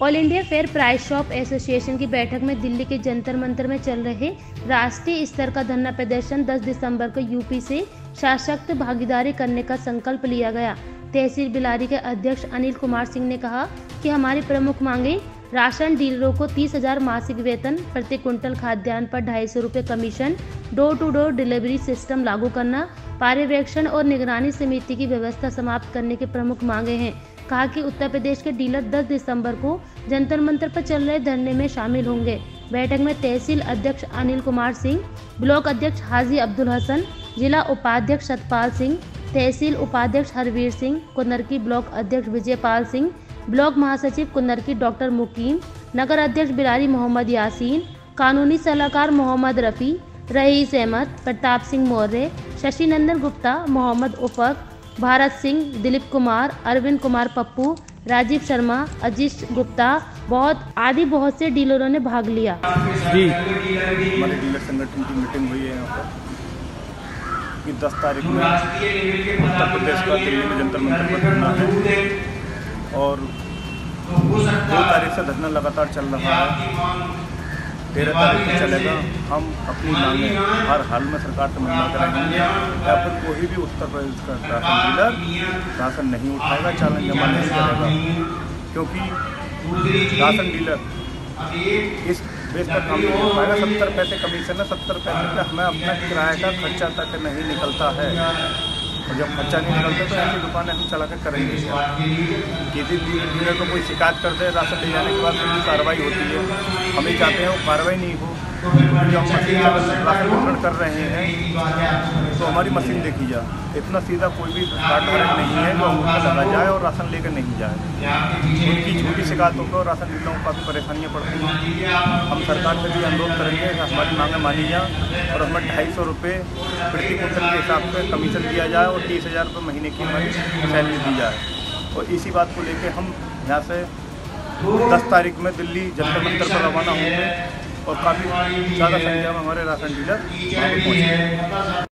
All India fair price shop association की बैठक में दिल्ली के जंतर मंतर में चल रहे राष्ट्रीय स्तर का धरना प्रदर्शन 10 दिसंबर को यूपी से सशक्त भागीदारी करने का संकल्प लिया गया। तहसील बिलारी के अध्यक्ष अनिल कुमार सिंह ने कहा कि हमारी प्रमुख मांगे राशन डीलरों को 30,000 मासिक वेतन, प्रति कुंटल खाद्यान्न पर 250 रुपये commission, door to door delivery system लागू करना, पर्यवेक्षण और निगरानी समिति की व्यवस्था समाप्त करने की प्रमुख मांगे हैं। कहा कि उत्तर प्रदेश के डीलर 10 दिसंबर को जंतर मंतर पर चल रहे धरने में शामिल होंगे। बैठक में तहसील अध्यक्ष अनिल कुमार सिंह, ब्लॉक अध्यक्ष हाजी अब्दुल हसन, जिला उपाध्यक्ष सतपाल सिंह, तहसील उपाध्यक्ष हरवीर सिंह, कुन्नरकी ब्लॉक अध्यक्ष विजयपाल सिंह, ब्लॉक महासचिव कुन्नरकी डॉक्टर मुकीम, नगर अध्यक्ष बिलारी मोहम्मद यासीन, कानूनी सलाहकार मोहम्मद रफ़ी, रईस अहमद, प्रताप सिंह मौर्य, शशि नंदन गुप्ता, मोहम्मद उफक, भारत सिंह, दिलीप कुमार, अरविंद कुमार पप्पू, राजीव शर्मा, अजीश गुप्ता बहुत से डीलरों ने भाग लिया। जी, हमारे डीलर संगठन की मीटिंग हुई है यहाँ पर कि 10 तारीख में उत्तर प्रदेश का दिल्ली में जंतर मंतर पर धरना है और 2 तारीख से धरना लगातार चल रहा है। 13 तारीख को चलेगा। हम अपनी मांगें हर हाल में सरकार से मना करेंगे या फिर कोई भी उत्तर प्रदेश का राशन डीलर राशन नहीं उठाएगा, चालान जमा नहीं करेगा, क्योंकि राशन डीलर इस बेस पर काम नहीं हो पाएगा। 70 पैसे कमीशन है, 70 पैसे का हमें अपना किराए का खर्चा तक नहीं निकलता है और जब खर्चा नहीं निकलता तो ऐसी दुकानें हम चला कर करेंगे। किसी डीलर को कोई शिकायत कर दे राशन ले जाने के बाद फिर कार्रवाई होती है। हम ही चाहते हैं वो कार्रवाई नहीं हो। जब हम मशीन से राशन वितरण कर रहे हैं तो हमारी मशीन देखी जाए। इतना सीधा कोई भी कार्डधारक नहीं है जो अंगूठा लगा जाए और राशन लेकर नहीं जाए। उनकी छोटी शिकायतों को राशन डीलरों को काफ़ी परेशानियाँ पड़ती हैं। हम सरकार से भी अनुरोध करेंगे कि हमारी मांगें मानी जाए और हमें 250 रुपये प्रति कुंटल के हिसाब से कमीशन दिया जाए और 30,000 रुपये महीने की हमारी सैलरी दी जाए। और इसी बात को लेकर हम यहाँ से 10 तारीख में दिल्ली जंतर मंतर पर रवाना होंगे और काफ़ी ज़्यादा संख्या में हमारे राशन डीलर वहाँ पर पहुँचेंगे।